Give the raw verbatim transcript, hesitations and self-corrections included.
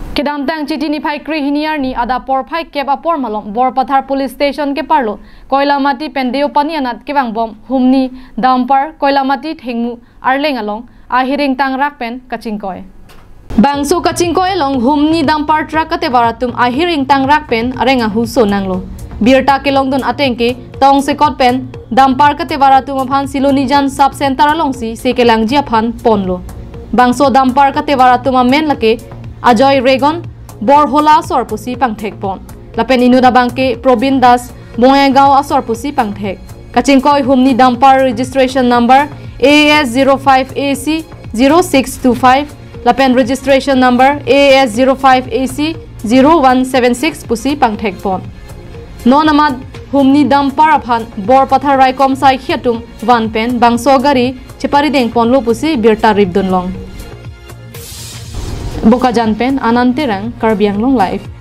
Kedam tang chiti ni phai kri hiniar ni ada por phai kep apor malom bor pathar police station ke parlo koila mati pendeo panianat ke bang bom humni dampar koila mati thengmu arleng along ahiring tang rakpen kachingkoi bangso kachingkoi long humni dampar truck ate baratum ahiring tang rakpen arenga huso nanglo birta ke long dun atengke tong se kot pen dampar kate baratum phan siloni jan sub center along si se ke langjia phan ponlo bangso dampar kate baratum men lake Ajoy Regon Borhola Asor Pusi Pangthek Pon Lapen Inuda Bangke Probin Das Bongegao Asor Pusi Pangthek Kachingkoi Humni Dampar registration number A S zero five A C zero six two five Lapen registration number A S zero five A C zero one seven six Pusi Pangthek Pon Nonamad Humni Dampar Aphan Bor Pathar Raikom Sai Khiatum Van Pen Bangso Gari Chipari Deng Ponlo Pusi Birta Ribdun Long Buka Janpen Anantirang Karbiang Long Life